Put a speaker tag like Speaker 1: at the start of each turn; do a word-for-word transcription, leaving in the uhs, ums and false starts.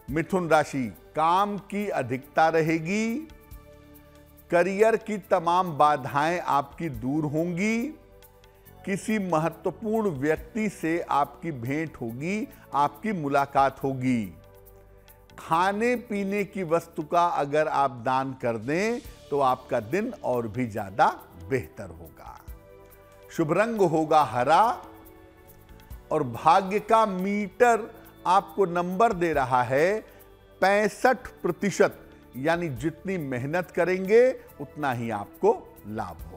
Speaker 1: मिथुन राशि, काम की अधिकता रहेगी। करियर की तमाम बाधाएं आपकी दूर होंगी। किसी महत्वपूर्ण व्यक्ति से आपकी भेंट होगी, आपकी मुलाकात होगी। खाने पीने की वस्तु का अगर आप दान कर दें तो आपका दिन और भी ज्यादा बेहतर होगा। शुभ रंग होगा हरा और भाग्य का मीटर आपको नंबर दे रहा है पैंसठ प्रतिशत, यानी जितनी मेहनत करेंगे उतना ही आपको लाभ होगा।